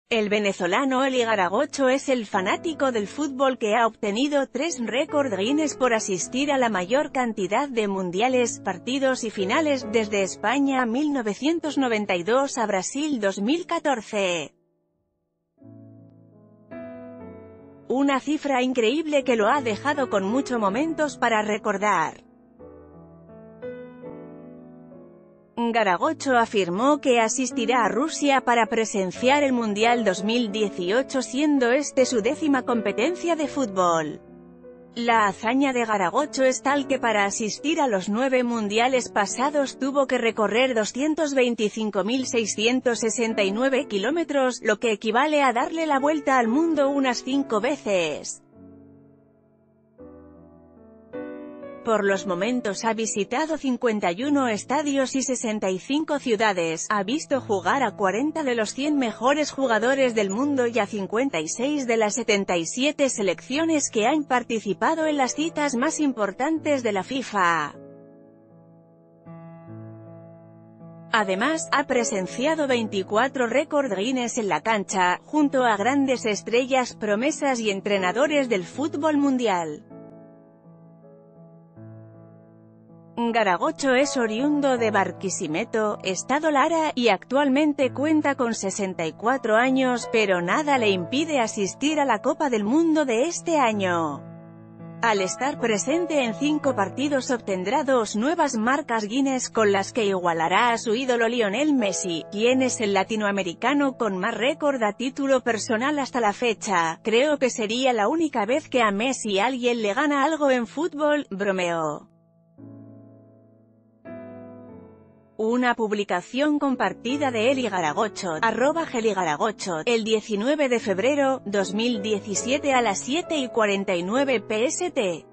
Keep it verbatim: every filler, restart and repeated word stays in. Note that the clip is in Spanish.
El venezolano Eli Garagocho es el fanático del fútbol que ha obtenido tres récord Guinness por asistir a la mayor cantidad de mundiales, partidos y finales, desde España mil novecientos noventa y dos a Brasil dos mil catorce. Una cifra increíble que lo ha dejado con muchos momentos para recordar. Garagocho afirmó que asistirá a Rusia para presenciar el Mundial dos mil dieciocho, siendo este su décima competencia de fútbol. La hazaña de Garagocho es tal que para asistir a los nueve mundiales pasados tuvo que recorrer doscientos veinticinco mil seiscientos sesenta y nueve kilómetros, lo que equivale a darle la vuelta al mundo unas cinco veces. Por los momentos ha visitado cincuenta y uno estadios y sesenta y cinco ciudades, ha visto jugar a cuarenta de los cien mejores jugadores del mundo y a cincuenta y seis de las setenta y siete selecciones que han participado en las citas más importantes de la FIFA. Además, ha presenciado veinticuatro récord Guinness en la cancha, junto a grandes estrellas, promesas y entrenadores del fútbol mundial. Garagocho es oriundo de Barquisimeto, Estado Lara, y actualmente cuenta con sesenta y cuatro años, pero nada le impide asistir a la Copa del Mundo de este año. Al estar presente en cinco partidos obtendrá dos nuevas marcas Guinness, con las que igualará a su ídolo Lionel Messi, quien es el latinoamericano con más récord a título personal hasta la fecha. Creo que sería la única vez que a Messi alguien le gana algo en fútbol, bromeó. Una publicación compartida de Eli Garagocho, arroba Eli Garagocho, el diecinueve de febrero, dos mil diecisiete a las siete y cuarenta y nueve p s t.